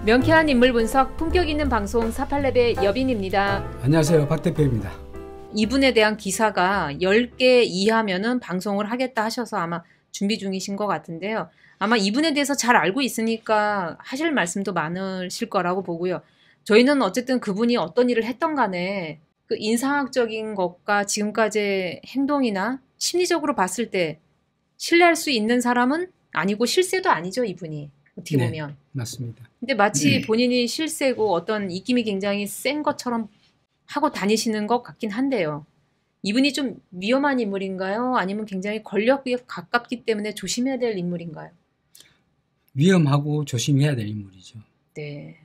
명쾌한 인물 분석, 품격 있는 방송 48랩의 여빈입니다. 안녕하세요. 박 대표입니다. 이분에 대한 기사가 10개 이하면은 방송을 하겠다 하셔서 아마 준비 중이신 것 같은데요. 아마 이분에 대해서 잘 알고 있으니까 하실 말씀도 많으실 거라고 보고요. 저희는 어쨌든 그분이 어떤 일을 했던 간에 그 인상학적인 것과 지금까지의 행동이나 심리적으로 봤을 때 신뢰할 수 있는 사람은 아니고 실세도 아니죠, 이분이. 어떻게 보면. 맞습니다. 근데 마치 본인이 실세고 어떤 입김이 굉장히 센 것처럼 하고 다니시는 것 같긴 한데요. 이분이 좀 위험한 인물인가요? 아니면 굉장히 권력에 가깝기 때문에 조심해야 될 인물인가요? 위험하고 조심해야 될 인물이죠. 네.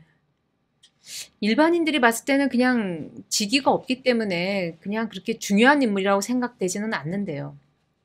일반인들이 봤을 때는 그냥 직위가 없기 때문에 그냥 그렇게 중요한 인물이라고 생각되지는 않는데요.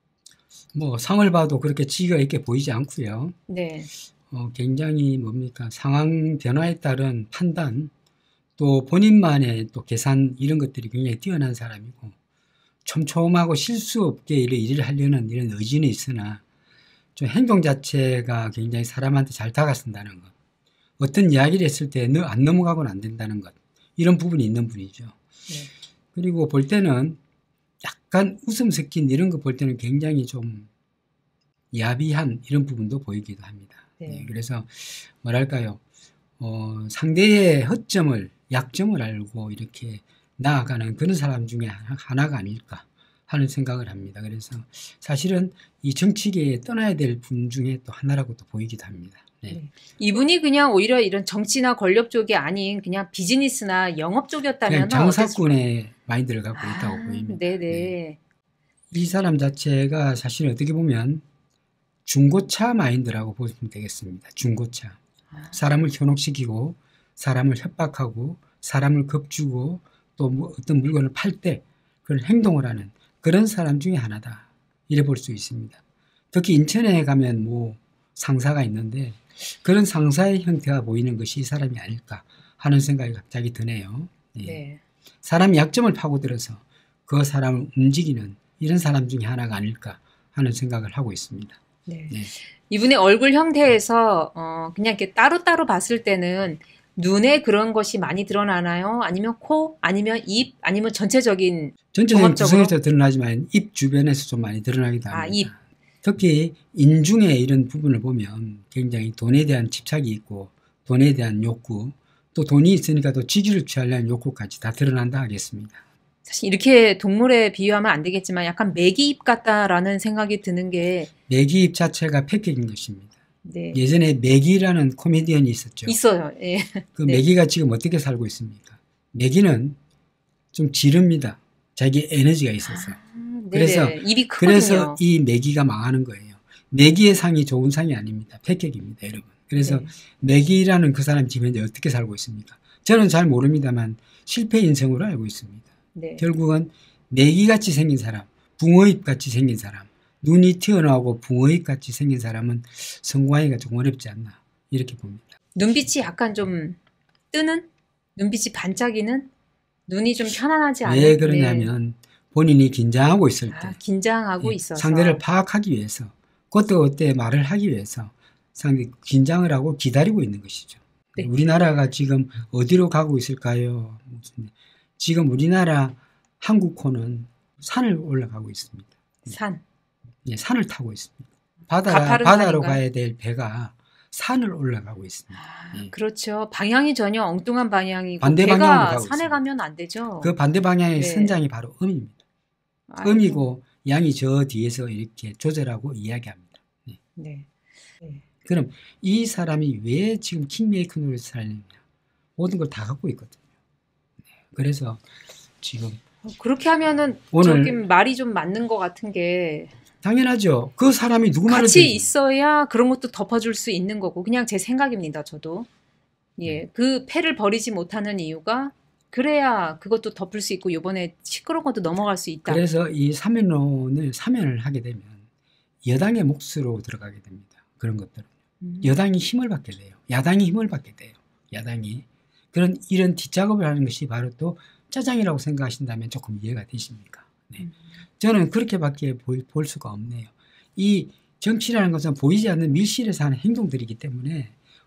뭐 상을 봐도 그렇게 지위가 있게 보이지 않고요. 네. 굉장히 상황 변화에 따른 판단, 또 본인만의 또 계산 이런 것들이 굉장히 뛰어난 사람이고 촘촘하고 실수 없게 일을 하려는 이런 의지는 있으나 좀 행동 자체가 굉장히 사람한테 잘 다가선다는 것, 어떤 이야기를 했을 때 안 넘어가고는 안 된다는 것, 이런 부분이 있는 분이죠. 네. 그리고 볼 때는 약간 웃음 섞인 이런 거 볼 때는 굉장히 좀 야비한 이런 부분도 보이기도 합니다. 네. 그래서 뭐랄까요, 상대의 허점을, 약점을 알고 이렇게 나아가는 그런 사람 중에 하나가 아닐까 하는 생각을 합니다. 그래서 사실은 이 정치계에 떠나야 될 분 중에 또 하나라고 또 보이기도 합니다. 네. 이분이 그냥 오히려 이런 정치나 권력 쪽이 아닌 그냥 비즈니스나 영업 쪽이었다면 장사꾼의 마인드를 갖고 있다고 보입니다. 네네. 네. 이 사람 자체가 사실 어떻게 보면 중고차 마인드라고 보시면 되겠습니다. 중고차. 사람을 현혹시키고 사람을 협박하고 사람을 겁주고 또 어떤 물건을 팔 때 그런 행동을 하는 그런 사람 중에 하나다. 이래 볼 수 있습니다. 특히 인천에 가면 상사가 있는데 그런 상사의 형태가 보이는 것이 이 사람이 아닐까 하는 생각이 갑자기 드네요. 네. 네. 사람의 약점을 파고들어서 그 사람을 움직이는 이런 사람 중에 하나가 아닐까 하는 생각을 하고 있습니다. 네. 네. 이분의 얼굴 형태에서 그냥 이렇게 따로따로 봤을 때는 눈에 그런 것이 많이 드러나나요? 아니면 코? 아니면 입? 아니면 전체적인 구성에서 드러나지만 입 주변에서 좀 많이 드러나기도 합니다. 입. 특히 인중의 이런 부분을 보면 굉장히 돈에 대한 집착이 있고 돈에 대한 욕구, 또 돈이 있으니까 또 직위를 취하려는 욕구까지 다 드러난다 하겠습니다. 사실 이렇게 동물에 비유하면 안 되겠지만 약간 메기입 같다라는 생각이 드는 게 메기입 자체가 패키지인 것입니다. 네. 예전에 메기라는 코미디언이 있었죠. 있어요. 예. 그 메기가 지금 어떻게 살고 있습니까? 메기는 좀 지릅니다. 자기 에너지가 있어서. 그래서 입이 크거든요. 그래서 이 메기가 망하는 거예요. 메기의 상이 좋은 상이 아닙니다. 패격입니다, 여러분. 그래서 메기라는 그 사람 지금 현재 어떻게 살고 있습니까? 저는 잘 모릅니다만 실패 인생으로 알고 있습니다. 네. 결국은 메기같이 생긴 사람, 붕어잎같이 생긴 사람, 눈이 튀어나오고 붕어잎같이 생긴 사람은 성공하기가 좀 어렵지 않나 이렇게 봅니다. 눈빛이 약간 좀 뜨는? 눈빛이 반짝이는? 눈이 좀 편안하지 않은? 왜 그러냐면 본인이 긴장하고 있을 때 긴장하고 있어서 상대를 파악하기 위해서 그때 말을 하기 위해서 상대 긴장을 하고 기다리고 있는 것이죠. 네. 우리나라가 지금 어디로 가고 있을까요? 지금 우리나라 한국호는 산을 올라가고 있습니다. 산. 산을 타고 있습니다. 바다로 가야 될 배가 산을 올라가고 있습니다. 그렇죠. 방향이 전혀 엉뚱한 방향이고 반대 방향으로 가고 산에 가면 안 되죠. 그 반대 방향의 선장이 바로 음입니다. 음이고 양이 저 뒤에서 이렇게 조절하고 이야기합니다. 네. 그럼 이 사람이 왜 지금 킹메이커 노릇을 살느냐? 모든 걸 다 갖고 있거든요. 그래서 지금 그렇게 하면은 저기 말이 좀 맞는 것 같은 게 당연하죠. 그 사람이 누구 말을 같이 있어야 그런 것도 덮어줄 수 있는 거고 그냥 제 생각입니다. 저도 그 패를 버리지 못하는 이유가 그래야 그것도 덮을 수 있고 이번에 시끄러운 것도 넘어갈 수 있다. 그래서 이 사면을 하게 되면 여당의 몫으로 들어가게 됩니다. 그런 것들은 여당이 힘을 받게 돼요. 야당이 힘을 받게 돼요. 야당이 이런 뒷작업을 하는 것이 바로 또 짜장이라고 생각하신다면 조금 이해가 되십니까? 네. 저는 그렇게밖에 볼 수가 없네요. 이 정치라는 것은 보이지 않는 밀실에서 하는 행동들이기 때문에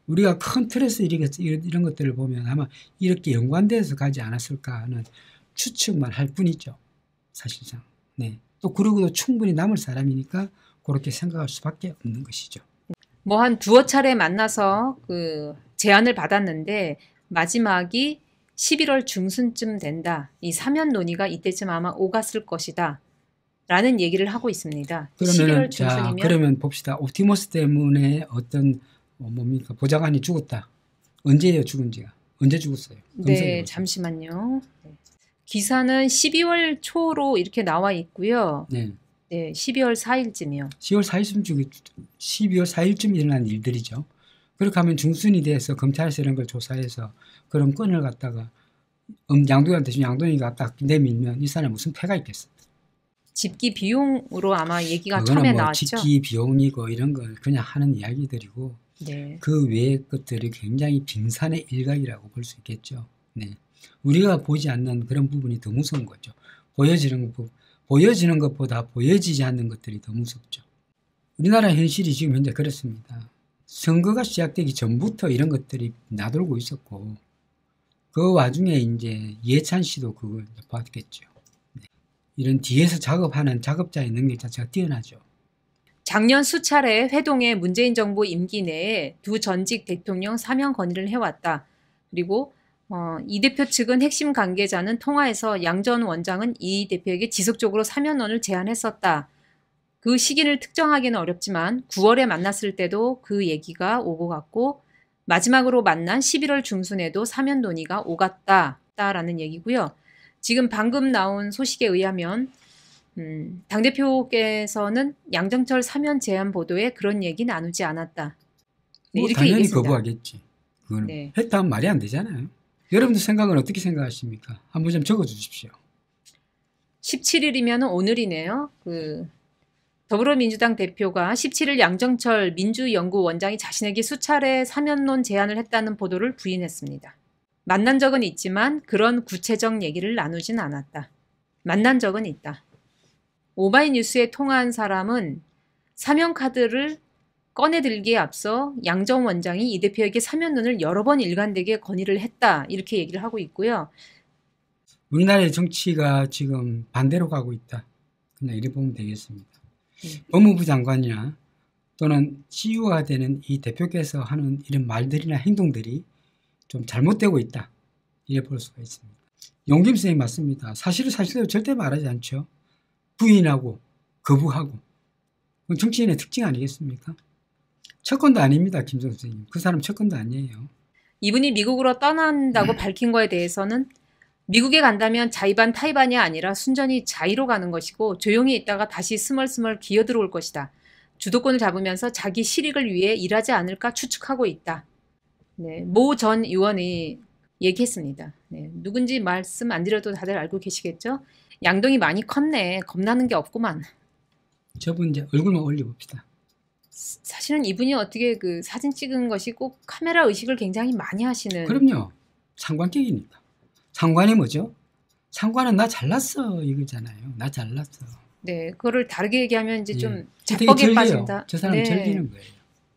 우리가 큰 틀에서 이런 것들을 보면 아마 이렇게 연관돼서 가지 않았을까 하는 추측만 할 뿐이죠. 사실상. 네. 또 그러고도 충분히 남을 사람이니까 그렇게 생각할 수밖에 없는 것이죠. 뭐 한 두어 차례 만나서 그 제안을 받았는데 마지막이 11월 중순쯤 된다. 이 사면 논의가 이때쯤 아마 오갔을 것이다. 라는 얘기를 하고 있습니다. 11월 중순이면 그러면 봅시다. 옵티머스 때문에 어떤 뭡니까 보좌관이 죽었다. 언제예요 죽은지가? 언제 죽었어요? 네, 잠시만요. 기사는 12월 초로 이렇게 나와 있고요. 네. 네, 12월 4일쯤이요. 12월 4일쯤 일어난 일들이죠. 그렇게 하면 중순이 돼서 검찰에서 이런 걸 조사해서 그런 건을 갖다가 양도한테 지금 양도인이가 딱 내밀면 이 사람이 무슨 패가 있겠어? 집기 비용으로 아마 얘기가 그거는 처음에 뭐 나왔죠. 집기 비용이고 이런 걸 그냥 하는 이야기들이고 네. 그 외의 것들이 굉장히 빙산의 일각이라고 볼 수 있겠죠. 네. 우리가 보지 않는 그런 부분이 더 무서운 거죠. 보여지는 것보다 보여지지 않는 것들이 더 무섭죠. 우리나라 현실이 지금 현재 그렇습니다. 선거가 시작되기 전부터 이런 것들이 나돌고 있었고 그 와중에 이제 이해찬 씨도 그걸 봤겠죠. 네. 이런 뒤에서 작업하는 작업자의 능력 자체가 뛰어나죠. 작년 수차례 회동의 문재인 정부 임기 내에 두 전직 대통령 사면 건의를 해왔다. 그리고 이 대표 측은 핵심 관계자는 통화에서 양 전 원장은 이 대표에게 지속적으로 사면론을 제안했었다. 그 시기를 특정하기는 어렵지만 9월에 만났을 때도 그 얘기가 오고 갔고 마지막으로 만난 11월 중순에도 사면 논의가 오갔다라는 얘기고요. 지금 방금 나온 소식에 의하면 당대표께서는 양정철 사면 제안 보도에 그런 얘기 나누지 않았다. 네, 뭐 이렇게 당연히 얘기했습니다. 거부하겠지. 그거는 네. 했다면 말이 안 되잖아요. 여러분들 생각은 어떻게 생각하십니까? 한번 좀 적어주십시오. 17일이면 오늘이네요. 더불어민주당 대표가 17일 양정철 민주연구원장이 자신에게 수차례 사면론 제안을 했다는 보도를 부인했습니다. 만난 적은 있지만 그런 구체적 얘기를 나누진 않았다. 만난 적은 있다. 오마이뉴스에 통화한 사람은 사면 카드를 꺼내들기에 앞서 양 전 원장이 이 대표에게 사면론을 여러 번 일관되게 건의를 했다. 이렇게 얘기를 하고 있고요. 우리나라의 정치가 지금 반대로 가고 있다. 그냥 이렇게 보면 되겠습니다. 법무부 장관이나 또는 CEO가 되는 이 대표께서 하는 이런 말들이나 행동들이 좀 잘못되고 있다. 이래 볼 수가 있습니다. 용김 선생님 맞습니다. 사실을 사실대로 절대 말하지 않죠. 부인하고 거부하고. 그건 정치인의 특징 아니겠습니까? 첫건도 아닙니다. 김정수 선생님. 그 사람 첫건도 아니에요. 이분이 미국으로 떠난다고 밝힌 거에 대해서는 미국에 간다면 자의반 타의반이 아니라 순전히 자의로 가는 것이고 조용히 있다가 다시 스멀스멀 기어들어올 것이다. 주도권을 잡으면서 자기 실익을 위해 일하지 않을까 추측하고 있다. 네, 모 전 의원이 얘기했습니다. 네, 누군지 말씀 안 드려도 다들 알고 계시겠죠? 양동이 많이 컸네. 겁나는 게 없구만. 저분 이제 얼굴만 올려봅시다. 사실은 이분이 어떻게 그 사진 찍은 것이 꼭 카메라 의식을 굉장히 많이 하시는. 그럼요. 상관격이니까. 상관이 뭐죠? 상관은 나 잘났어 이거잖아요. 나 잘났어. 네, 그거를 다르게 얘기하면 이제 좀 되게 자뻑에 즐겨요. 빠진다. 저 사람 네. 즐기는 거예요.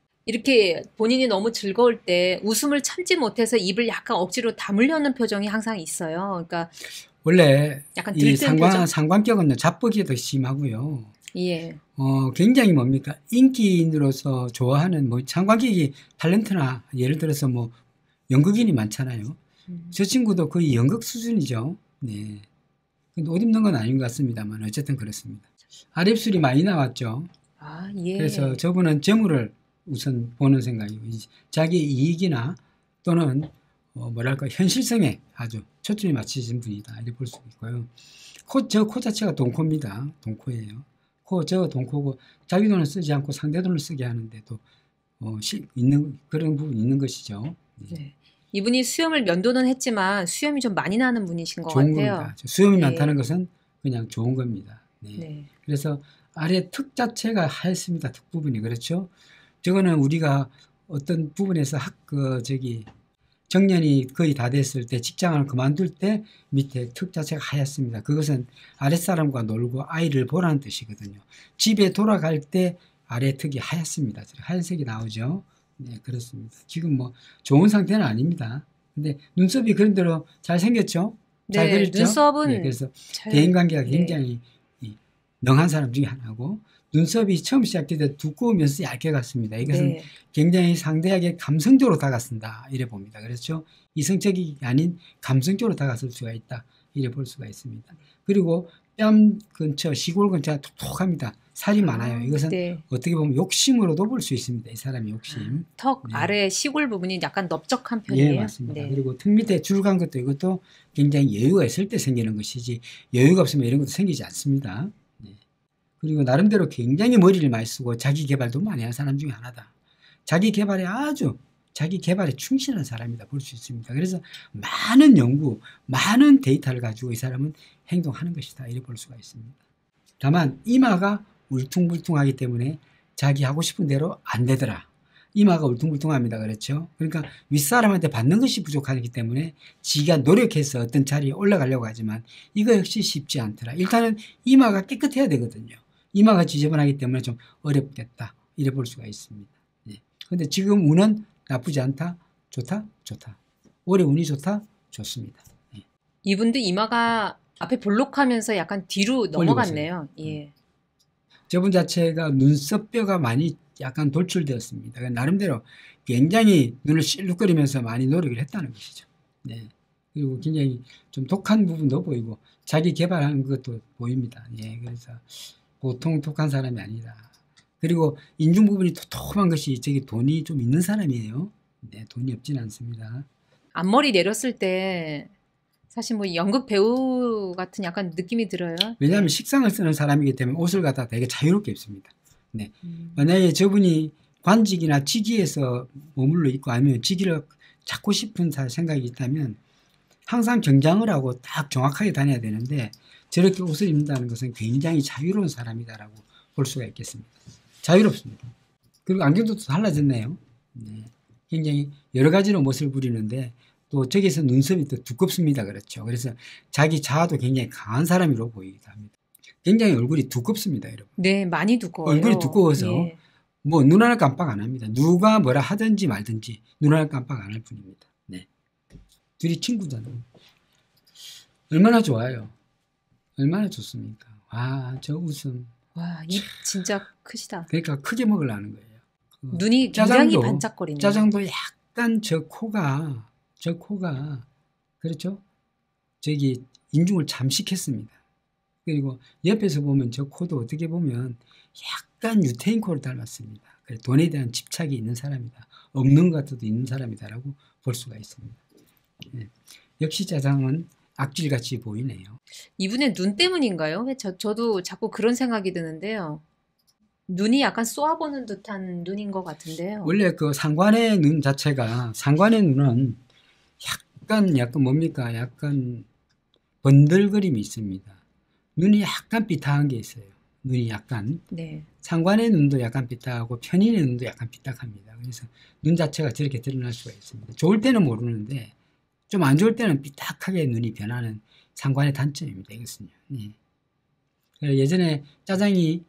이렇게 본인이 너무 즐거울 때 웃음을 참지 못해서 입을 약간 억지로 다물려는 표정이 항상 있어요. 그러니까 원래 약간 이 들뜬 표정. 상관격은 자뻑이 더 심하고요. 예. 굉장히 뭡니까 인기인으로서 좋아하는 뭐 상관격이 탤런트나 예를 들어서 뭐 연극인이 많잖아요. 저 친구도 거의 연극 수준이죠. 네. 근데 옷 입는 건 아닌 것 같습니다만 어쨌든 그렇습니다. 아랫술이 많이 나왔죠. 아, 예. 그래서 저분은 재물을 우선 보는 생각이고 자기 이익이나 또는 뭐랄까 현실성에 아주 초점이 맞춰진 분이다 이렇게 볼 수 있고요. 저 코 자체가 동코입니다. 동코예요. 저 동코고 자기 돈을 쓰지 않고 상대 돈을 쓰게 하는데도 있는 그런 부분이 있는 것이죠. 네. 이분이 수염을 면도는 했지만 수염이 좀 많이 나는 분이신 것 좋은 같아요. 겁니다. 수염이 네. 많다는 것은 그냥 좋은 겁니다. 네. 네. 그래서 아래 턱 자체가 하얗습니다. 턱 부분이 그렇죠. 저거는 우리가 어떤 부분에서 정년이 거의 다 됐을 때 직장을 그만둘 때 밑에 턱 자체가 하얗습니다. 그것은 아랫사람과 놀고 아이를 보라는 뜻이거든요. 집에 돌아갈 때 아래 턱이 하얗습니다. 하얀색이 나오죠. 네, 그렇습니다. 지금 뭐 좋은 상태는 아닙니다. 근데 눈썹이 그런 대로 잘 생겼죠? 잘 네, 그렸죠? 눈썹은 네, 그래서 잘, 대인관계가 네. 굉장히 명한 사람 중에 하나고, 눈썹이 처음 시작될 때 두꺼우면서 얇게 갔습니다. 이것은 네. 굉장히 상대에게 감성적으로 다가선다 이래 봅니다. 그렇죠? 이성적이 아닌 감성적으로 다가설 수가 있다 이래 볼 수가 있습니다. 그리고 뺨 근처, 시골 근처가 톡톡합니다. 살이 많아요. 이것은 네. 어떻게 보면 욕심으로도 볼 수 있습니다. 이 사람의 욕심. 턱 네. 아래 시골 부분이 약간 넓적한 편이에요. 예, 맞습니다. 네. 그리고 턱 밑에 줄 간 것도 이것도 굉장히 여유가 있을 때 생기는 것이지, 여유가 없으면 이런 것도 생기지 않습니다. 네. 그리고 나름대로 굉장히 머리를 많이 쓰고 자기 개발도 많이 하는 사람 중에 하나다. 자기 개발에 충실한 사람이다 볼 수 있습니다. 그래서 많은 연구, 많은 데이터를 가지고 이 사람은 행동하는 것이다 이렇게 볼 수가 있습니다. 다만 이마가 울퉁불퉁하기 때문에 자기 하고 싶은 대로 안 되더라. 이마가 울퉁불퉁합니다. 그렇죠? 그러니까 윗사람한테 받는 것이 부족하기 때문에 지가 노력해서 어떤 자리에 올라가려고 하지만 이거 역시 쉽지 않더라. 일단은 이마가 깨끗해야 되거든요. 이마가 지저분하기 때문에 좀 어렵겠다 이래 볼 수가 있습니다. 그런데 지금 운은 나쁘지 않다? 좋다? 좋다. 올해 운이 좋다? 좋습니다. 이분도 이마가 앞에 볼록하면서 약간 뒤로 넘어갔네요. 예. 저분 자체가 눈썹뼈가 많이 약간 돌출되었습니다. 나름대로 굉장히 눈을 실룩거리면서 많이 노력을 했다는 것이죠. 네. 그리고 굉장히 좀 독한 부분도 보이고 자기 개발하는 것도 보입니다. 예. 그래서 보통 독한 사람이 아니다. 그리고 인중 부분이 톡톡한 것이 저기 돈이 좀 있는 사람이에요. 네, 돈이 없진 않습니다. 앞머리 내렸을 때 사실 뭐 연극 배우 같은 약간 느낌이 들어요. 왜냐하면 식상을 쓰는 사람이기 때문에 옷을 갖다 되게 자유롭게 입습니다. 네. 만약에 저분이 관직이나 직위에서 머물러 있고 아니면 직위를 찾고 싶은 생각이 있다면 항상 정장을 하고 딱 정확하게 다녀야 되는데 저렇게 옷을 입는다는 것은 굉장히 자유로운 사람이다라고 볼 수가 있겠습니다. 자유롭습니다. 그리고 안경도 달라졌네요. 네. 굉장히 여러 가지로 멋을 부리는데 또 저기서 눈썹이 또 두껍습니다. 그렇죠. 그래서 자기 자아도 굉장히 강한 사람으로 보이기도 합니다. 굉장히 얼굴이 두껍습니다. 여러분. 네, 많이 두꺼워요. 얼굴이 두꺼워서 예. 뭐 눈 하나 깜빡 안 합니다. 누가 뭐라 하든지 말든지 눈 하나 깜빡 안 할 뿐입니다. 네. 둘이 친구잖아요. 얼마나 좋아요. 얼마나 좋습니까. 와, 저 웃음. 와, 입 진짜 크시다. 그러니까 크게 먹으려는 거예요. 눈이 굉장히 반짝거리네요. 짜장도 약간 저 코가 그렇죠? 저기 인중을 잠식했습니다. 그리고 옆에서 보면 저 코도 어떻게 보면 약간 유태인 코를 닮았습니다. 돈에 대한 집착이 있는 사람이다. 없는 것 같아도 있는 사람이다라고 볼 수가 있습니다. 네. 역시 짜장은 악질같이 보이네요. 이분의 눈 때문인가요? 저도 자꾸 그런 생각이 드는데요. 눈이 약간 쏘아보는 듯한 눈인 것 같은데요. 원래 그 상관의 눈 자체가, 상관의 눈은 약간 뭡니까? 약간 번들거림이 있습니다. 눈이 약간 삐딱한 게 있어요. 눈이 약간. 네. 상관의 눈도 약간 삐딱하고 편인의 눈도 약간 삐딱합니다. 그래서 눈 자체가 저렇게 드러날 수가 있습니다. 좋을 때는 모르는데 좀 안 좋을 때는 삐딱하게 눈이 변하는 상관의 단점입니다. 이것은요. 네. 예전에 짜장이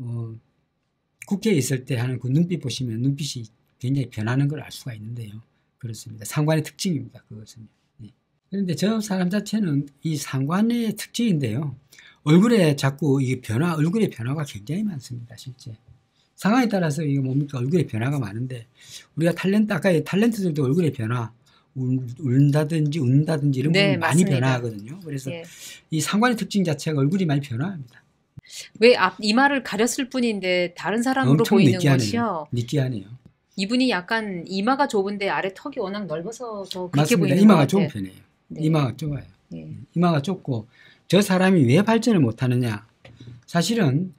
국회에 있을 때 하는 그 눈빛 보시면 눈빛이 굉장히 변하는 걸 알 수가 있는데요. 그렇습니다. 상관의 특징입니다. 그것은요. 네. 그런데 저 사람 자체는 이 상관의 특징인데요. 얼굴에 자꾸 이게 얼굴의 변화가 굉장히 많습니다. 실제. 상황에 따라서 이게 뭡니까? 얼굴의 변화가 많은데 우리가 아까 탤런트들도 얼굴의 변화, 웃는다든지 이런 부분이 많이 변화하거든요. 그래서 예. 이 상관의 특징 자체가 얼굴이 많이 변화합니다. 왜 이마를 가렸을 뿐인데 다른 사람으로 보이는 것이요? 느끼하네요. 이분이 약간 이마가 좁은데 아래 턱이 워낙 넓어서 더 그렇게 맞습니다. 보이는 이마가 것 같아요. 좁은 편이에요. 네. 이마가 좁아요. 네. 이마가 좁고 저 사람이 왜 발전을 못하느냐. 사실은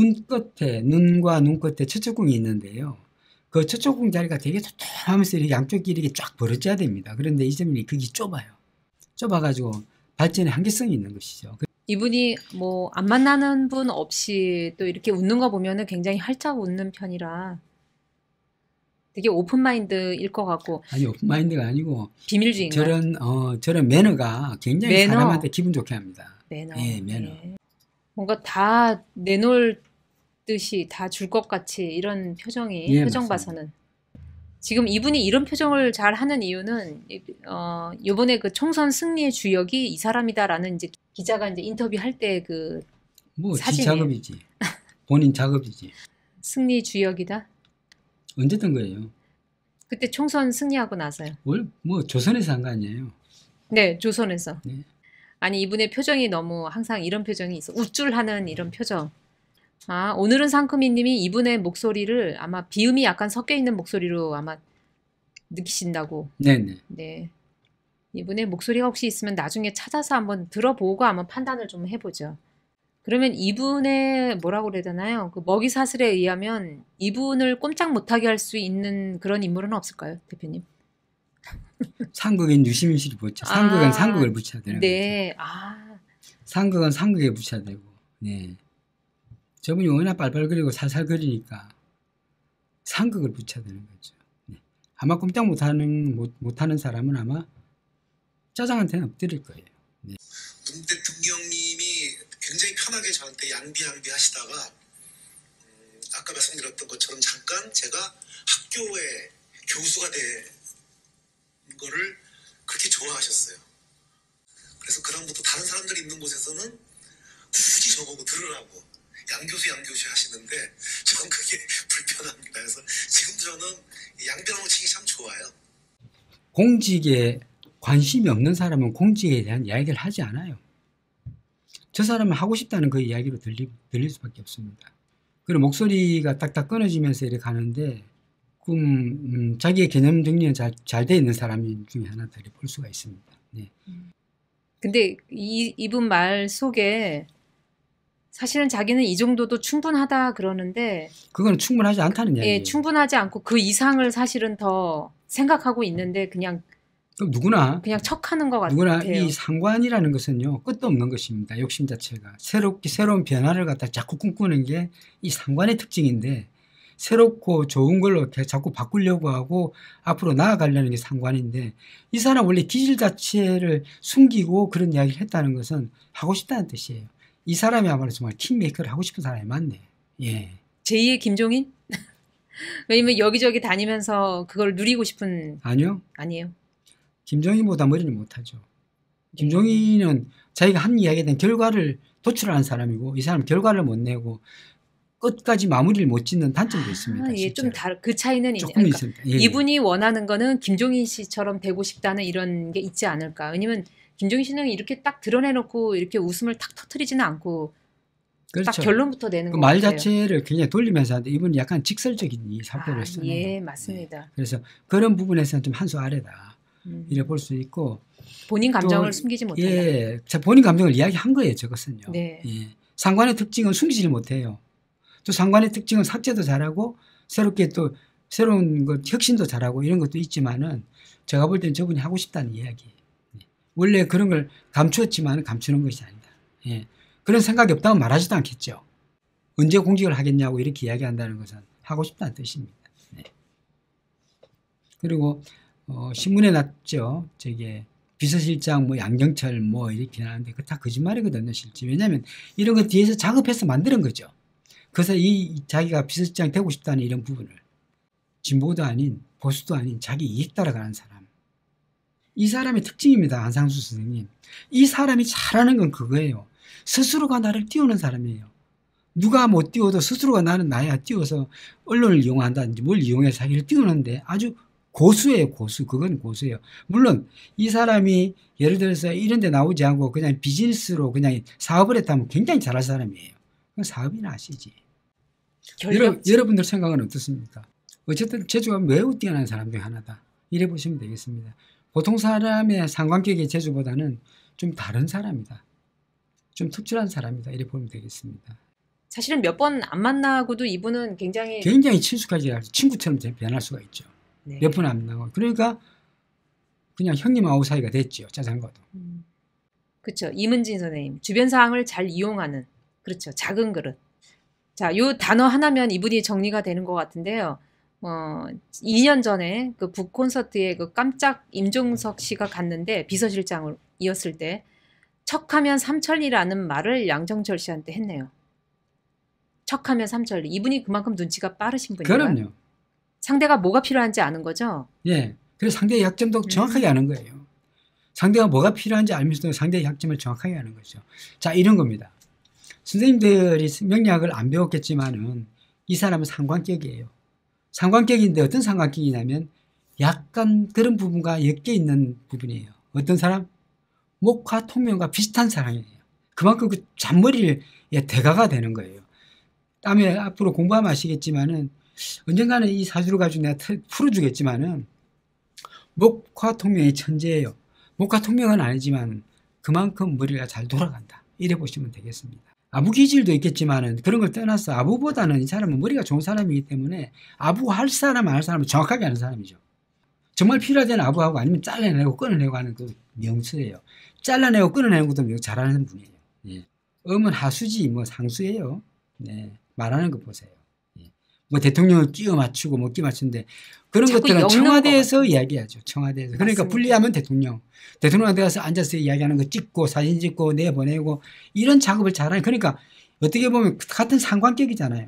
눈과 눈 끝에 처초궁이 있는데요. 그 처초궁 자리가 되게 톡톡하면서 이렇게 양쪽 길이 쫙 벌어져야 됩니다. 그런데 이 점이 그게 좁아요. 좁아가지고 발전의 한계성이 있는 것이죠. 이분이 뭐 안 만나는 분 없이 또 이렇게 웃는 거 보면은 굉장히 활짝 웃는 편이라 되게 오픈마인드일 것 같고. 아니, 오픈마인드가 아니고 비밀주의인가요? 저런 매너가 굉장히 사람한테 기분 좋게 합니다. 매너. 네, 매너. 네. 뭔가 다 내놓을 듯이 다 줄 것 같이 이런 표정이, 예, 표정 맞습니다. 봐서는. 지금 이분이 이런 표정을 잘 하는 이유는 요번에 그 총선 승리의 주역이 이 사람이다라는 이제 기자가 이제 인터뷰할 때 그 뭐 지 사진이에요. 작업이지. 본인 작업이지. 승리 주역이다. 언제 든 거예요? 그때 총선 승리하고 나서요. 뭐 조선에서 한 거 아니에요? 네, 조선에서. 네. 아니 이분의 표정이 너무 항상 이런 표정이 있어. 우쭐하는 이런 표정. 아, 오늘은 상크미님이 이분의 목소리를 아마 비음이 약간 섞여 있는 목소리로 아마 느끼신다고. 네네. 네. 이분의 목소리가 혹시 있으면 나중에 찾아서 한번 들어보고 한번 판단을 좀 해보죠. 그러면 이분의 뭐라고 그래야 되나요? 그 먹이 사슬에 의하면 이분을 꼼짝 못하게 할 수 있는 그런 인물은 없을까요, 대표님? 상극엔 유시민 씨를 붙여. 상극은 아, 상극을 붙여야 되는 거죠. 네. 아, 상극은 상극에 붙여야 되고. 네. 저분이 워낙 빨빨거리고 살살거리니까 상극을 붙여야 되는 거죠. 네. 아마 꼼짝 못하는 사람은 아마 짜장한테는 엎드릴 거예요. 네. 문 대통령님이 굉장히 편하게 저한테 양비 하시다가 아까 말씀드렸던 것처럼 잠깐 제가 학교에 교수가 된 거를 그렇게 좋아하셨어요. 그래서 그다음부터 다른 사람들이 있는 곳에서는 굳이 저보고 들으라고 양교수 하시는데 저는 그게 불편합니다. 그래서 지금도 저는 양비라고 치기 참 좋아요. 공직에 관심이 없는 사람은 공직에 대한 이야기를 하지 않아요. 저 사람은 하고 싶다는 그 이야기로 들릴 수밖에 없습니다. 그리고 목소리가 딱딱 끊어지면서 이렇게 가는데 자기의 개념 정리는 잘 돼 있는 사람 중에 하나 볼 수가 있습니다. 네. 근데 이분 말 속에 사실은 자기는 이 정도도 충분하다 그러는데 그건 충분하지 않다는 이야기예요. 예, 충분하지 않고 그 이상을 사실은 더 생각하고 있는데 그냥 그럼 누구나 척하는 것 누구나 같아요. 이 상관이라는 것은요 끝도 없는 것입니다. 욕심 자체가 새로운 변화를 갖다 자꾸 꿈꾸는 게 이 상관의 특징인데 새롭고 좋은 걸로 자꾸 바꾸려고 하고 앞으로 나아가려는 게 상관인데 이 사람 원래 기질 자체를 숨기고 그런 이야기를 했다는 것은 하고 싶다는 뜻이에요. 이 사람이야말로 정말 킹메이커를 하고 싶은 사람이 맞네. 예. 제2의 김종인? 왜냐면 여기저기 다니면서 그걸 누리고 싶은 아니요. 아니에요. 김종인보다 머리는 못하죠. 김종인은 자기가 한 이야기에 대한 결과를 도출하는 사람이고 이 사람은 결과를 못 내고 끝까지 마무리를 못 짓는 단점도 있습니다. 예, 좀 그 차이는 조금 그러니까 있습니다. 예. 이분이 원하는 거는 김종인 씨처럼 되고 싶다는 이런 게 있지 않을까. 왜냐면 김종인 씨는 이렇게 딱 드러내놓고 이렇게 웃음을 탁 터트리지는 않고 그렇죠. 딱 결론부터 내는 그 것 말 같아요. 자체를 굉장히 돌리면서 하는데 이분은 약간 직설적인 이 사표를 쓰네요. 예, 맞습니다. 네. 그래서 그런 부분에서는 좀 한 수 아래다. 이래 볼 수 있고 본인 감정을 또, 숨기지 못한다. 예, 본인 감정을 이야기한 거예요. 저것은요. 네. 예. 상관의 특징은 숨기지를 못해요. 또 상관의 특징은 삭제도 잘하고 새롭게 또 새로운 것 혁신도 잘하고 이런 것도 있지만은 제가 볼 때는 저분이 하고 싶다는 이야기. 원래 그런 걸 감추었지만 감추는 것이 아니다. 예. 그런 생각이 없다면 말하지도 않겠죠. 언제 공직을 하겠냐고 이렇게 이야기한다는 것은 하고 싶다는 뜻입니다. 네. 그리고 신문에 났죠. 저게 비서실장 뭐 양정철 뭐 이렇게 나왔는데 그거 다 거짓말이거든요, 실제. 왜냐하면 이런 거 뒤에서 작업해서 만드는 거죠. 그래서 자기가 비서실장 되고 싶다는 이런 부분을 진보도 아닌 보수도 아닌 자기 이익 따라가는 사람. 이 사람의 특징입니다. 안상수 선생님. 이 사람이 잘하는 건 그거예요. 스스로가 나를 띄우는 사람이에요. 누가 못 띄워도 스스로가 나는 나야 띄워서 언론을 이용한다든지 뭘 이용해서 자기를 띄우는데 아주 고수예요. 고수. 그건 고수예요. 물론 이 사람이 예를 들어서 이런 데 나오지 않고 그냥 비즈니스로 그냥 사업을 했다면 굉장히 잘할 사람이에요. 그건 사업이나 하시지. 여러분들 생각은 어떻습니까? 어쨌든 재주가 매우 뛰어난 사람 중 하나다. 이래 보시면 되겠습니다. 보통 사람의 상관격의 재주보다는 좀 다른 사람이다. 좀 특출한 사람이다. 이래 보면 되겠습니다. 사실은 몇 번 안 만나고도 이분은 굉장히 친숙하게 친구처럼 변할 수가 있죠. 네. 몇 번 안 만나고. 그러니까 그냥 형님하고 사이가 됐죠. 자전거도. 그렇죠. 이문진 선생님. 주변 상황을 잘 이용하는. 그렇죠. 작은 그릇. 자, 요 단어 하나면 이분이 정리가 되는 것 같은데요. 2년 전에 그 북 콘서트에 그 깜짝 임종석 씨가 갔는데 비서실장이었을 때 척하면 삼천리라는 말을 양정철 씨한테 했네요. 척하면 삼천리. 이분이 그만큼 눈치가 빠르신 분이에요. 그럼요. 상대가 뭐가 필요한지 아는 거죠? 예. 그래서 상대의 약점도 정확하게 아는 거예요. 상대가 뭐가 필요한지 알면서도 상대의 약점을 정확하게 아는 거죠. 자, 이런 겁니다. 선생님들이 명리학을 안 배웠겠지만은 이 사람은 상관격이에요. 상관격인데 어떤 상관격이냐면 약간 그런 부분과 엮여 있는 부분이에요. 어떤 사람? 목화 통면과 비슷한 사람이에요. 그만큼 그 잔머리의 대가가 되는 거예요. 다음에 앞으로 공부하면 아시겠지만은 언젠가는 이 사주를 가지고 내가 풀어주겠지만은 목화 통면의 천재예요. 목화 통면은 아니지만 그만큼 머리가 잘 돌아간다. 이래 보시면 되겠습니다. 아부 기질도 있겠지만은 그런 걸 떠나서 아부보다는 이 사람은 머리가 좋은 사람이기 때문에 아부 할 사람 안 할 사람은 정확하게 아는 사람이죠. 정말 필요하다는 아부하고 아니면 잘라내고 끊어내고 하는 그 명수예요. 잘라내고 끊어내는 것도 잘하는 분이에요. 예. 음은 하수지 뭐 상수예요. 네. 말하는 거 보세요. 예. 뭐 대통령을 끼워 맞추고 뭐 끼워 맞추는데 그런 것들은 청와대에서 이야기하죠. 청와대에서. 그러니까 맞습니다. 분리하면 대통령한테 가서 앉아서 이야기하는 거 찍고 사진 찍고 내보내고 이런 작업을 잘하는 그러니까 어떻게 보면 같은 상관격이잖아요.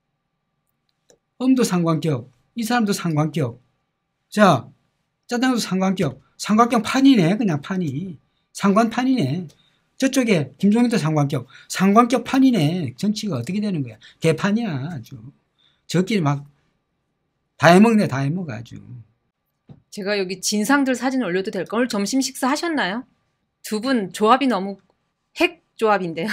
음도 상관격, 이 사람도 상관격. 자, 짜장도 상관격. 상관격 판이네. 그냥 판이. 상관판이네. 저쪽에 김종인도 상관격. 상관격 판이네. 정치가 어떻게 되는 거야. 개판이야 아주. 저끼리 막 다 해먹네. 다 해먹어 아주. 제가 여기 진상들 사진 올려도 될까? 오늘 점심 식사 하셨나요? 두 분 조합이 너무 핵 조합인데요.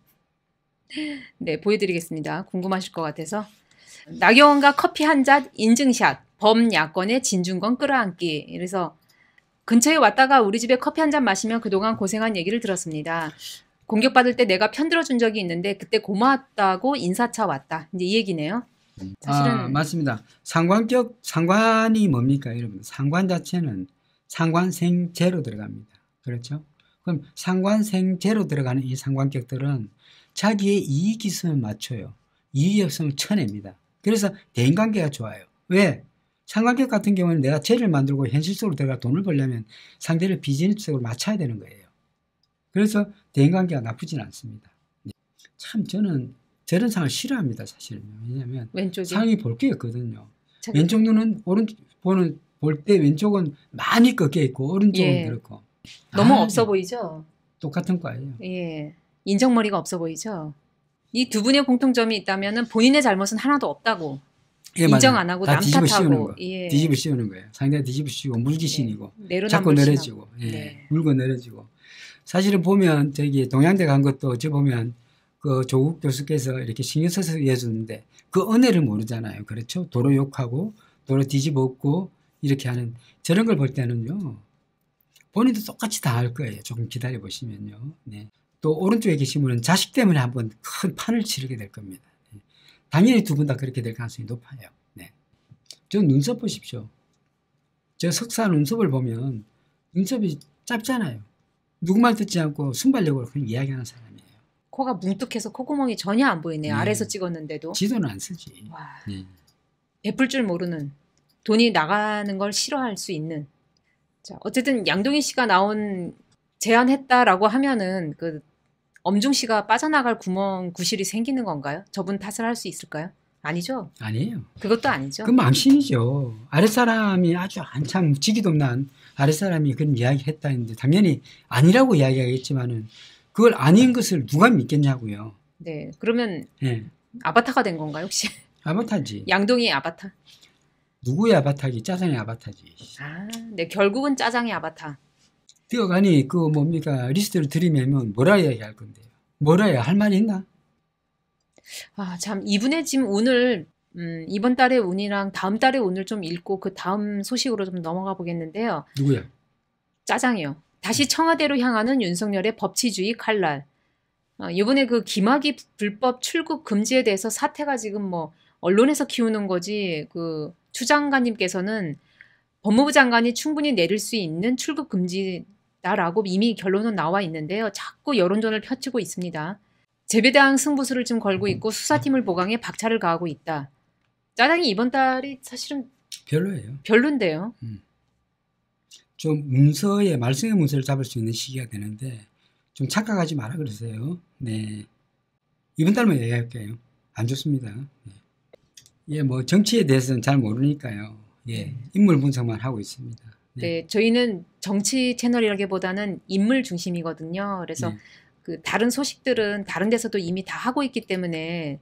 네, 보여드리겠습니다. 궁금하실 것 같아서. 나경원과 커피 한 잔 인증샷. 범야권의 진중권 끌어안기. 그래서 근처에 왔다가 우리 집에 커피 한 잔 마시면 그동안 고생한 얘기를 들었습니다. 공격받을 때 내가 편들어준 적이 있는데 그때 고마웠다고 인사차 왔다. 이제 이 얘기네요. 사실은 맞습니다. 상관격, 상관이 뭡니까 여러분? 상관 자체는 상관생재로 들어갑니다. 그렇죠? 그럼 상관생재로 들어가는 이 상관격들은 자기의 이익이 있으면 맞춰요. 이익이 없으면 쳐냅니다. 그래서 대인관계가 좋아요. 왜? 상관격 같은 경우는 내가 재를 만들고 현실적으로 들어가 돈을 벌려면 상대를 비즈니스적으로 맞춰야 되는 거예요. 그래서 대인관계가 나쁘진 않습니다. 참 저는 저런 상을 싫어합니다. 사실은. 왜냐하면 왼쪽이 상이 볼 게 없거든요. 왼쪽 눈은 오른쪽 볼 때 왼쪽은 많이 꺾여 있고 오른쪽은 예. 그렇고 너무 없어 보이죠? 똑같은 과예요. 예. 인정머리가 없어 보이죠? 이 두 분의 공통점이 있다면 본인의 잘못은 하나도 없다고. 예, 인정 맞아요. 안 하고 다 남 뒤집어 씌우는 탓하고. 거. 예. 뒤집어 씌우는 거예요. 상대가 뒤집어 씌우고 물귀신이고 자꾸 내로남불신하고. 늘어지고 네. 물고 늘어지고 사실은 보면 저기 동양대 간 것도 어찌 보면 그 조국 교수께서 이렇게 신경 써서 해주는데 그 은혜를 모르잖아요. 그렇죠? 도로 욕하고 도로 뒤집어 엎고 이렇게 하는 저런 걸 볼 때는요. 본인도 똑같이 다 할 거예요. 조금 기다려 보시면요. 네. 또 오른쪽에 계시면 자식 때문에 한번 큰 판을 치르게 될 겁니다. 네. 당연히 두 분 다 그렇게 될 가능성이 높아요. 네. 저 눈썹 보십시오. 저 석사 눈썹을 보면 눈썹이 짧잖아요. 누구 말 듣지 않고 순발력으로 그냥 이야기하는 사람이에요. 코가 뭉툭해서 콧구멍이 전혀 안 보이네요. 네. 아래에서 찍었는데도. 지도는 안 쓰지. 와, 네. 베풀 줄 모르는, 돈이 나가는 걸 싫어할 수 있는. 자, 어쨌든 양동희 씨가 제안했다라고 하면은 그 엄중 씨가 빠져나갈 구실이 생기는 건가요? 저분 탓을 할 수 있을까요? 아니죠. 아니에요. 그것도 아니죠. 그 망신이죠. 아랫사람이 아주 한참 지기도 없는 아랫사람이 그런 이야기 했다 했는데 당연히 아니라고 이야기하겠지만은 그걸 아닌 것을 누가 믿겠냐고요. 네. 그러면 예. 아바타가 된 건가요, 혹시? 아바타지. 양동희 아바타. 누구의 아바타지? 짜장의 아바타지. 아, 네. 결국은 짜장의 아바타. 뛰어가니 그 뭡니까 리스트를 들이매면 뭐라 이야기할 건데요. 뭐라 해야 할 말이 있나? 아, 참 이분의 지금 운을 이번 달의 운이랑 다음 달의 운을 좀 읽고 그 다음 소식으로 좀 넘어가 보겠는데요. 누구야? 짜장이요. 다시 청와대로 향하는 윤석열의 법치주의 칼날. 이번에 그 김학의 불법 출국 금지에 대해서 사태가 지금 뭐 언론에서 키우는 거지 그 추 장관님께서는 법무부 장관이 충분히 내릴 수 있는 출국 금지다라고 이미 결론은 나와 있는데요. 자꾸 여론전을 펼치고 있습니다. 재배당 승부수를 좀 걸고 있고 수사팀을 보강해 박차를 가하고 있다. 짜장이 이번 달이 사실은 별로예요. 별론데요. 좀 말썽의 문서를 잡을 수 있는 시기가 되는데 좀 착각하지 마라 그러세요. 네. 이번 달만 얘기할게요. 안 좋습니다. 네. 예, 뭐 정치에 대해서는 잘 모르니까요. 예, 인물 분석만 하고 있습니다. 네, 저희는 정치 채널이라기보다는 인물 중심이거든요. 그래서 네. 그 다른 소식들은 다른 데서도 이미 다 하고 있기 때문에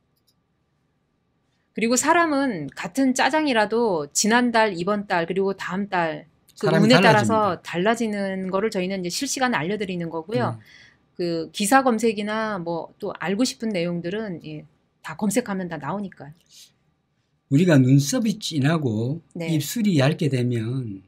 그리고 사람은 같은 짜장이라도 지난달, 이번 달, 그리고 다음 달 그 사람이 운에 달라집니다. 따라서 달라지는 거를 저희는 이제 실시간에 알려드리는 거고요. 네. 그 기사 검색이나 뭐 또 알고 싶은 내용들은 예, 다 검색하면 다 나오니까요. 우리가 눈썹이 진하고 네. 입술이 얇게 되면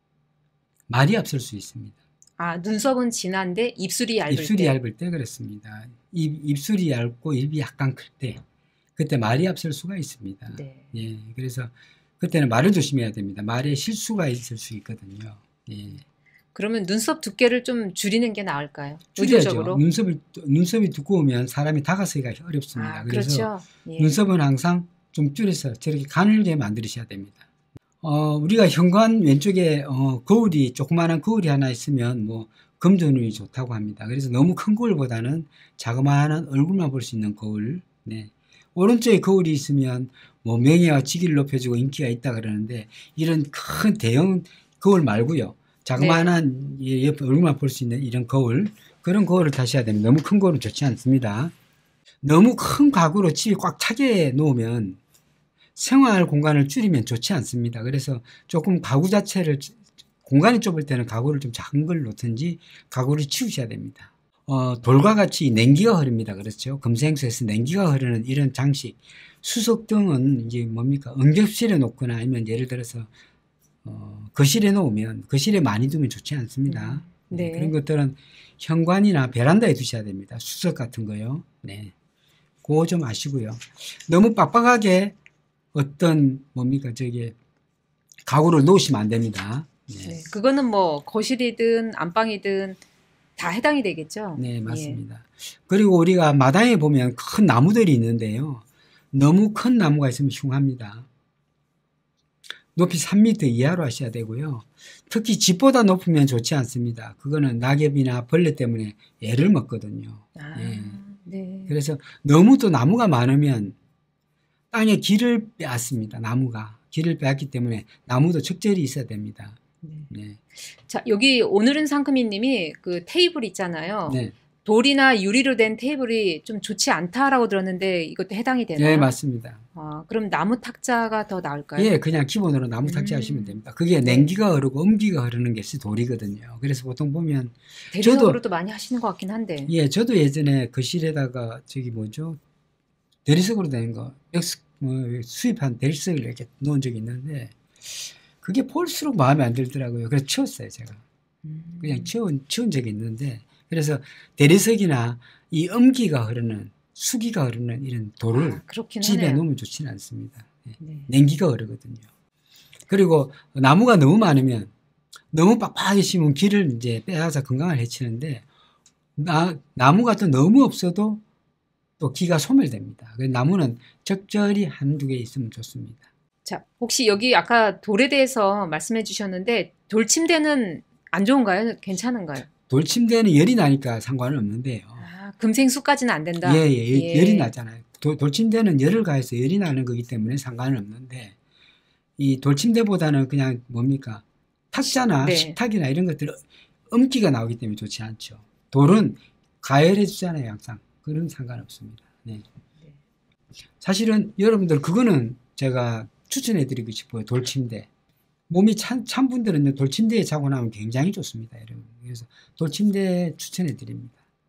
말이 앞설 수 있습니다. 아, 눈썹은 진한데 입술이 얇을 입술이 때. 얇을 때 그렇습니다. 입술이 얇고 입이 약간 클 때 그때 말이 앞설 수가 있습니다. 네. 예, 그래서 그때는 말을 조심해야 됩니다. 말에 실수가 있을 수 있거든요. 예. 그러면 눈썹 두께를 좀 줄이는 게 나을까요? 줄여야죠. 의도적으로? 눈썹이 두꺼우면 사람이 다가서기가 어렵습니다. 아, 그래서 그렇죠. 예. 눈썹은 항상 좀 줄여서 저렇게 가늘게 만드셔야 됩니다. 우리가 현관 왼쪽에 거울이 조그마한 거울이 하나 있으면 뭐 금전운이 좋다고 합니다. 그래서 너무 큰 거울보다는 자그마한 얼굴만 볼 수 있는 거울. 네. 오른쪽에 거울이 있으면 뭐 명예와 직위를 높여주고 인기가 있다 그러는데 이런 큰 대형 거울 말고요. 자그마한 옆에 얼굴만 볼 수 있는 이런 거울, 그런 거울을 타셔야 됩니다. 너무 큰 거울은 좋지 않습니다. 너무 큰 가구로 집이 꽉 차게 놓으면 생활 공간을 줄이면 좋지 않습니다. 그래서 조금 가구 자체를 공간이 좁을 때는 가구를 좀 작은 걸 놓든지 가구를 치우셔야 됩니다. 돌과 같이 냉기가 흐릅니다. 그렇죠. 금생수에서 냉기가 흐르는 이런 장식, 수석등은 이제 뭡니까? 응접실에 놓거나 아니면 예를 들어서 거실에 놓으면 거실에 많이 두면 좋지 않습니다. 네. 그런 것들은 현관이나 베란다에 두셔야 됩니다. 수석 같은 거요. 네. 그거 좀 아시고요. 너무 빡빡하게 어떤 뭡니까? 가구를 놓으시면 안 됩니다. 네. 네. 그거는 뭐 거실이든 안방이든 다 해당이 되겠죠? 네, 맞습니다. 그리고 우리가 마당에 보면 큰 나무들이 있는데요. 너무 큰 나무가 있으면 흉합니다. 높이 3m 이하로 하셔야 되고요. 특히 집보다 높으면 좋지 않습니다. 그거는 낙엽이나 벌레 때문에 애를 먹거든요. 아, 예. 네. 그래서 너무 또 나무가 많으면 땅에 길을 빼앗습니다. 나무가. 길을 빼앗기 때문에 나무도 적절히 있어야 됩니다. 네. 자, 여기 오늘은 상크미님이 그 테이블 있잖아요. 네. 돌이나 유리로 된 테이블이 좀 좋지 않다라고 들었는데 이것도 해당이 되나요? 네, 맞습니다. 그럼 나무 탁자가 더 나을까요? 예, 그냥 기본으로 나무 탁자 하시면 됩니다. 그게 네. 냉기가 흐르고 음기가 흐르는 것이 돌이거든요. 그래서 보통 보면 대리석으로도 많이 하시는 것 같긴 한데. 예, 저도 예전에 거실에다가 대리석으로 된 거 수입한 대리석을 이렇게 놓은 적이 있는데 그게 볼수록 마음에 안 들더라고요. 그래서 치웠어요, 제가. 그냥 치운 적이 있는데 그래서 대리석이나 이 음기가 흐르는 수기가 흐르는 이런 돌을 그렇긴 집에 하네요. 놓으면 좋지는 않습니다. 네. 냉기가 흐르거든요. 그리고 나무가 너무 많으면 너무 빡빡하게 심으면 길을 이제 빼앗아 건강을 해치는데 나무가 또 너무 없어도 또 기가 소멸됩니다. 그래서 나무는 적절히 한두 개 있으면 좋습니다. 자, 혹시 여기 아까 돌에 대해서 말씀해 주셨는데 돌침대는 안 좋은가요? 괜찮은가요? 돌침대는 열이 나니까 상관은 없는데요. 금생수까지는 안 된다? 예, 열이 나잖아요. 돌침대는 열을 가해서 열이 나는 거기 때문에 상관은 없는데 이 돌침대보다는 그냥 뭡니까? 탁자나 네. 식탁이나 이런 것들 음기가 나오기 때문에 좋지 않죠. 돌은 가열해 주잖아요, 항상. 그런 상관없습니다. 네. 사실은 여러분들 그거는 제가 추천해 드리고 싶어요. 돌침대. 몸이 찬 분들은 돌침대에 자고 나면 굉장히 좋습니다, 여러분. 그래서 돌침대 추천해 드립니다.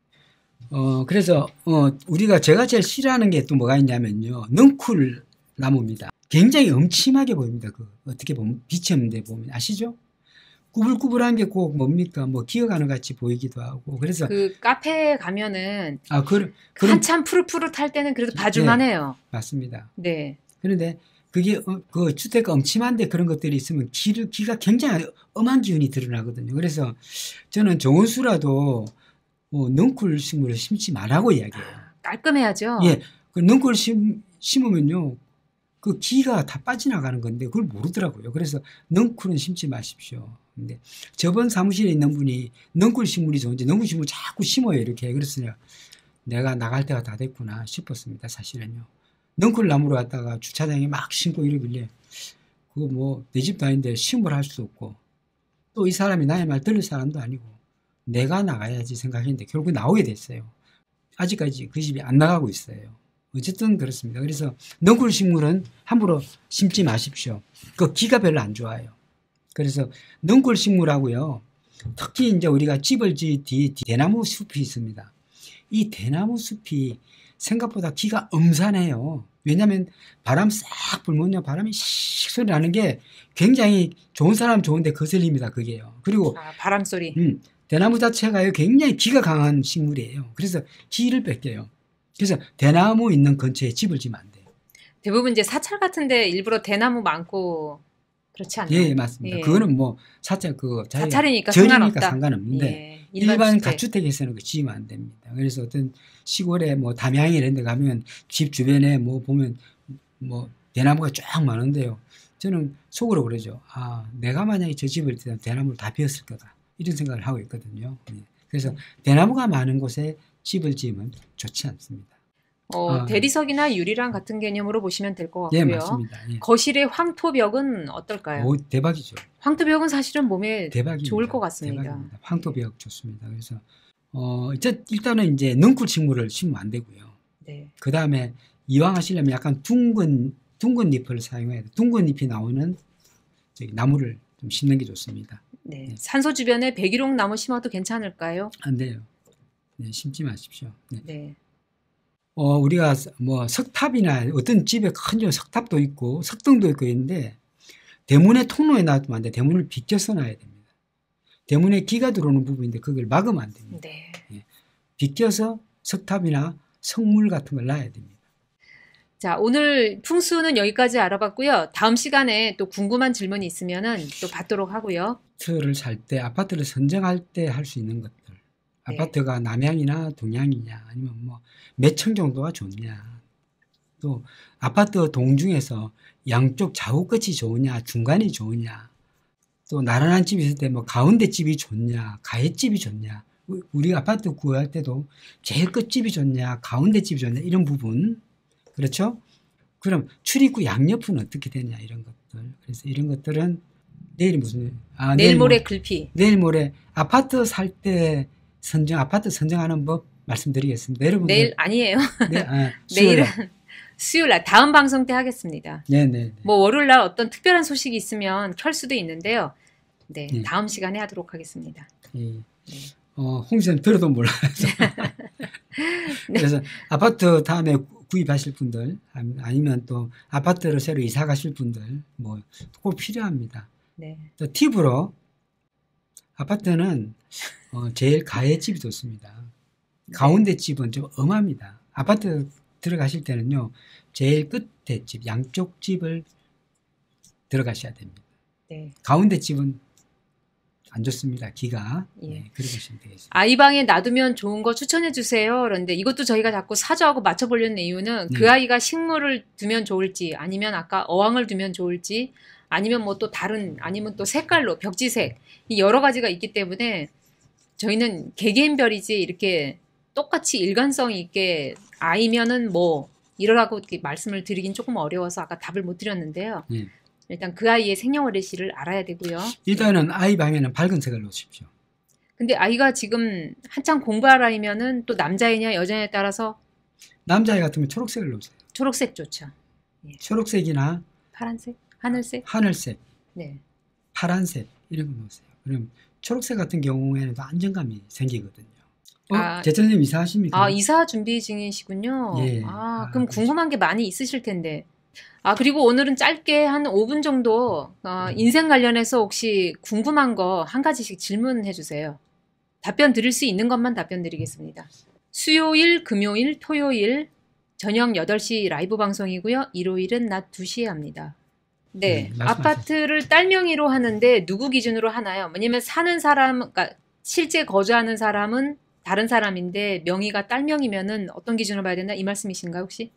그래서 제가 제일 싫어하는 게 또 뭐가 있냐면요. 넝쿨 나무입니다. 굉장히 음침하게 보입니다. 어떻게 보면 빛이 없는데 보면 아시죠? 구불구불한 게 꼭 뭡니까? 뭐 기어가는 같이 보이기도 하고. 그래서 그 카페에 가면은 그런 한참 푸릇푸릇할 때는 그래도 봐줄만해요. 맞습니다. 네. 그런데 그게 그 주택가 음침한데 그런 것들이 있으면 기가 굉장히 엄한 기운이 드러나거든요. 그래서 저는 정원수라도 넝쿨 식물을 심지 말라고 이야기해요. 깔끔해야죠. 예, 그 넝쿨 심으면요, 그 기가 다 빠져나가는 건데 그걸 모르더라고요. 그래서 넝쿨은 심지 마십시오. 근데 저번 사무실에 있는 분이 넝쿨 식물이 좋은지 넝쿨 식물 자꾸 심어요 이렇게. 그래서 내가 나갈 때가 다 됐구나 싶었습니다. 사실은요. 넝쿨 나무로 갔다가 주차장에 막 심고 이러길래 그거 뭐 내 집도 아닌데 심을 할 수도 없고 또 이 사람이 나의 말 들을 사람도 아니고 내가 나가야지 생각했는데 결국 나오게 됐어요. 아직까지 그 집이 안 나가고 있어요. 어쨌든 그렇습니다. 그래서 넝쿨 식물은 함부로 심지 마십시오. 그 기가 별로 안 좋아요. 그래서 넝쿨 식물하고요. 특히 이제 우리가 집을 지은 뒤에 대나무 숲이 있습니다. 이 대나무 숲이 생각보다 기가 엄산해요. 왜냐하면 바람 싹 불면요. 바람이 씩 소리 나는 게 굉장히 좋은 사람 좋은데 거슬립니다. 그게요. 그리고 바람 소리. 대나무 자체가요. 굉장히 기가 강한 식물이에요. 그래서 기를 뺏겨요. 그래서 대나무 있는 근처에 집을 지면 안 돼요. 대부분 이제 사찰 같은데 일부러 대나무 많고 그렇지 않나요? 예, 맞습니다. 예. 그거는 뭐 사찰 사찰이니까 절이니까 상관없다. 상관없는데 예. 일반 주택. 가주택에서는 그 지으면 안 됩니다. 그래서 어떤 시골에 뭐 담양이 이런 데 가면 집 주변에 뭐 보면 뭐 대나무가 쫙 많은데요. 저는 속으로 그러죠. 아, 내가 만약에 저 집을 지으면 대나무를 다 비웠을 거다. 이런 생각을 하고 있거든요. 예. 그래서 대나무가 많은 곳에 집을 지으면 좋지 않습니다. 대리석이나 유리랑 같은 개념으로 보시면 될 것 같고요. 예, 맞습니다. 예. 거실의 황토벽은 어떨까요? 오, 대박이죠. 황토벽은 사실은 몸에 대박입니다. 좋을 것 같습니다. 대박입니다. 황토벽 좋습니다. 그래서 일단은 이제 넝쿨 식물을 심으면 안 되고요. 네. 그 다음에 이왕 하시려면 약간 둥근 잎을 사용해야 돼요. 둥근 잎이 나오는 나무를 좀 심는 게 좋습니다. 네. 산소 주변에 백일홍 나무 심어도 괜찮을까요? 안 돼요. 네, 심지 마십시오. 네. 네. 우리가 뭐 석탑이나 어떤 집에 큰 석탑도 있고 석등도 있고 있는데 대문의 통로에 놔두면 안 돼. 대문을 비껴서 놔야 됩니다. 대문에 기가 들어오는 부분인데 그걸 막으면 안 됩니다. 네. 예. 비껴서 석탑이나 성물 같은 걸 놔야 됩니다. 자, 오늘 풍수는 여기까지 알아봤고요. 다음 시간에 또 궁금한 질문이 있으면은 또 받도록 하고요. 아파트를 살 때, 아파트를 선정할 때 할 수 있는 것들. 네. 아파트가 남향이나 동향이냐, 아니면 뭐 몇 층 정도가 좋냐. 또 아파트 동 중에서 양쪽 좌우 끝이 좋으냐, 중간이 좋으냐. 또 나란한 집이 있을 때 뭐 가운데 집이 좋냐, 가해 집이 좋냐. 우리 아파트 구할 때도 제일 끝집이 좋냐, 가운데 집이 좋냐, 이런 부분. 그렇죠? 그럼 출입구 양옆은 어떻게 되냐, 이런 것들. 그래서 이런 것들은 내일 내일 모레 글피. 내일 모레 아파트 살 때 아파트 선정하는 법 말씀드리겠습니다. 여러분. 내일 아니에요. 내일은 수요일 날 다음 방송 때 하겠습니다. 네네. 뭐 월요일 날 어떤 특별한 소식이 있으면 켤 수도 있는데요. 네, 네. 다음 시간에 하도록 하겠습니다. 예. 홍수는 들어도 몰라요. 네. 그래서 아파트 다음에 구입하실 분들 아니면 또 아파트로 새로 이사 가실 분들 뭐 꼭 필요합니다. 네. 또 팁으로 아파트는 제일 가해 집이 좋습니다. 가운데 집은 좀 엄합니다. 아파트 들어가실 때는요, 제일 끝에 집, 양쪽 집을 들어가셔야 됩니다. 네. 가운데 집은 안 좋습니다. 기가. 예. 네, 그렇게 보시면 되겠습니다. 아이방에 놔두면 좋은 거 추천해 주세요. 그런데 이것도 저희가 자꾸 사주하고 맞춰보려는 이유는 그 아이가 식물을 두면 좋을지, 아니면 아까 어항을 두면 좋을지, 아니면 뭐 또 다른, 아니면 또 색깔로 벽지색, 이 여러 가지가 있기 때문에 저희는 개개인별이지 이렇게 똑같이 일관성 있게 아이면은 뭐 이러라고 이렇게 말씀을 드리긴 조금 어려워서 아까 답을 못 드렸는데요. 네. 일단 그 아이의 생년월일시를 알아야 되고요. 일단은 아이 방에는 밝은 색을 놓으십시오. 근데 아이가 지금 한창 공부할 아이면은 또 남자이냐 여자냐에 따라서 남자아이 같으면 초록색을 놓으세요. 초록색 좋죠. 초록색이나 파란색? 하늘색? 하늘색, 네. 파란색 이런 거 놓으세요. 그럼 초록색 같은 경우에는 또 안정감이 생기거든요. 제천님 이사하십니까? 아, 이사 준비 중이시군요. 예. 그럼 그렇죠. 궁금한 게 많이 있으실 텐데. 그리고 오늘은 짧게 한 5분 정도 인생 관련해서 혹시 궁금한 거 한 가지씩 질문해 주세요. 답변 드릴 수 있는 것만 답변 드리겠습니다. 수요일, 금요일, 토요일 저녁 8시 라이브 방송이고요. 일요일은 낮 2시에 합니다. 네, 아파트를 딸 명의로 하는데 누구 기준으로 하나요? 왜냐면 사는 사람, 그러니까 실제 거주하는 사람은 다른 사람인데 명의가 딸 명이면은 어떤 기준으로 봐야 된다? 이 말씀이신가요, 혹시?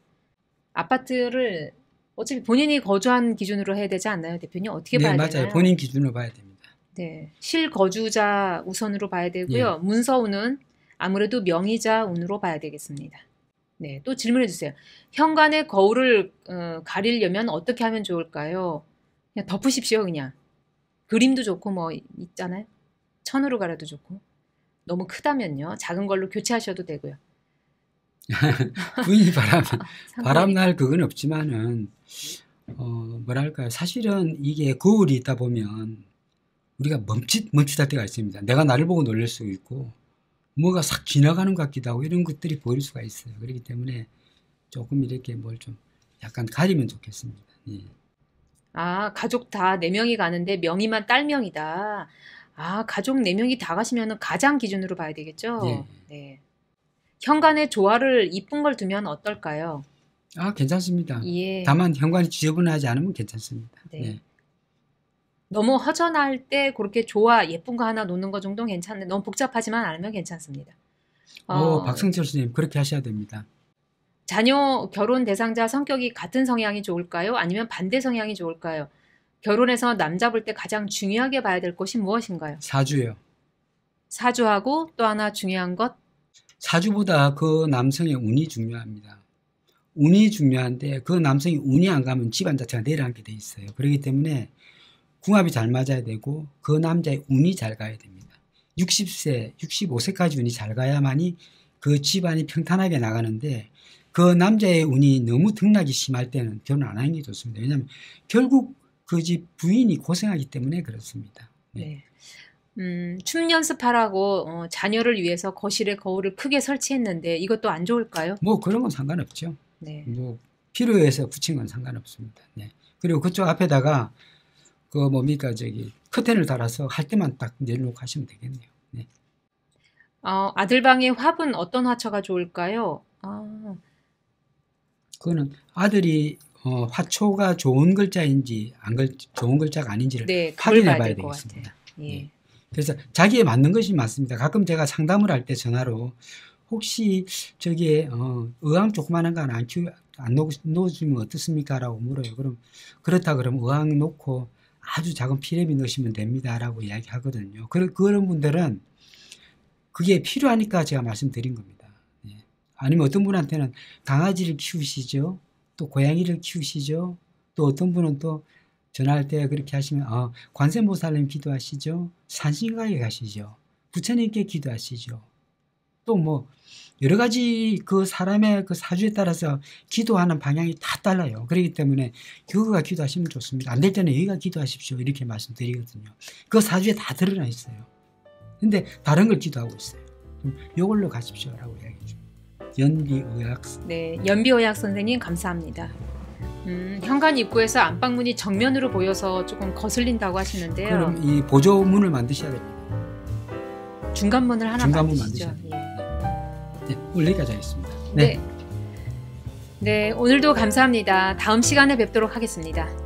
아파트를 어차피 본인이 거주한 기준으로 해야 되지 않나요, 대표님? 어떻게 봐야 되나요? 네, 맞아요. 본인 기준으로 봐야 됩니다. 네, 실거주자 우선으로 봐야 되고요. 문서운은 아무래도 명의자 운으로 봐야 되겠습니다. 네, 또 질문해 주세요. 현관의 거울을 가리려면 어떻게 하면 좋을까요? 그냥 덮으십시오, 그냥. 그림도 좋고 뭐 있잖아요. 천으로 가려도 좋고. 너무 크다면요. 작은 걸로 교체하셔도 되고요. 부인이 상당히- 바람날 그건 없지만은 뭐랄까요. 사실은 이게 거울이 있다 보면 우리가 멈칫할 때가 있습니다. 내가 나를 보고 놀랄 수 있고 뭐가 싹 지나가는 것 같기도 하고 이런 것들이 보일 수가 있어요. 그렇기 때문에 조금 이렇게 뭘 좀 약간 가리면 좋겠습니다. 예. 아, 가족 다 4명이 가는데 명의만 딸명이다. 아, 가족 4명이 다 가시면 가장 기준으로 봐야 되겠죠? 예. 네. 현관에 조화를 이쁜 걸 두면 어떨까요? 아, 괜찮습니다. 예. 다만 현관이 지저분하지 않으면 괜찮습니다. 네. 예. 너무 허전할 때 그렇게 조화 예쁜 거 하나 놓는 거 정도는 괜찮은데 너무 복잡하지만 않으면 괜찮습니다. 박성철 선생님 그렇게 하셔야 됩니다. 자녀 결혼 대상자 성격이 같은 성향이 좋을까요? 아니면 반대 성향이 좋을까요? 결혼해서 남 잡을 때 가장 중요하게 봐야 될 것이 무엇인가요? 사주요. 사주하고 또 하나 중요한 것? 사주보다 그 남성의 운이 중요합니다. 운이 중요한데 그 남성이 운이 안 가면 집안 자체가 내려앉게 돼 있어요. 그렇기 때문에 궁합이 잘 맞아야 되고 그 남자의 운이 잘 가야 됩니다. 60세, 65세까지 운이 잘 가야만이 그 집안이 평탄하게 나가는데 그 남자의 운이 너무 등락이 심할 때는 결혼 안 하는 게 좋습니다. 왜냐하면 결국 그 집 부인이 고생하기 때문에 그렇습니다. 네. 춤 연습하라고 자녀를 위해서 거실에 거울을 크게 설치했는데 이것도 안 좋을까요? 뭐 그런 건 상관없죠. 네. 뭐 필요해서 붙인 건 상관없습니다. 네. 그리고 그쪽 앞에다가 그 뭡니까 커튼을 달아서 할 때만 딱 내려놓고 하시면 되겠네요. 네. 아들 방의 화분 어떤 화처가 좋을까요? 그거는 아들이 화초가 좋은 글자인지 좋은 글자가 아닌지를 네, 그걸 확인해 봐야 봐야 될 것 되겠습니다. 같아요. 예. 네. 그래서 자기에 맞는 것이 맞습니다. 가끔 제가 상담을 할 때 전화로 혹시 저기에 의왕 조그마한 거 안 넣어주면 어떻습니까? 라고 물어요. 그럼 그렇다 그러면 의왕 놓고 아주 작은 피레미 넣으시면 됩니다. 라고 이야기하거든요. 그런 분들은 그게 필요하니까 제가 말씀드린 겁니다. 네. 아니면 어떤 분한테는 강아지를 키우시죠. 또 고양이를 키우시죠. 또 어떤 분은 또 전화할 때 그렇게 하시면 관세음보살님 기도하시죠. 산신가에 가시죠. 부처님께 기도하시죠. 또 뭐 여러 가지 그 사람의 그 사주에 따라서 기도하는 방향이 다 달라요. 그렇기 때문에 여기가 기도하시면 좋습니다. 안 될 때는 여기가 기도하십시오. 이렇게 말씀드리거든요. 그 사주에 다 드러나 있어요. 근데 다른 걸 기도하고 있어요. 그럼 이걸로 가십시오라고 이야기해 줍니다. 연비의학. 네, 연비의학 선생님 감사합니다. 현관 입구에서 안방문이 정면으로 보여서 조금 거슬린다고 하시는데요. 그럼 이 보조문을 만드셔야 됩니다. 중간문을 하나 중간문 만드시죠. 만드셔야 예. 네, 오늘 여기까지 하겠습니다. 네. 네, 오늘도 감사합니다. 다음 시간에 뵙도록 하겠습니다.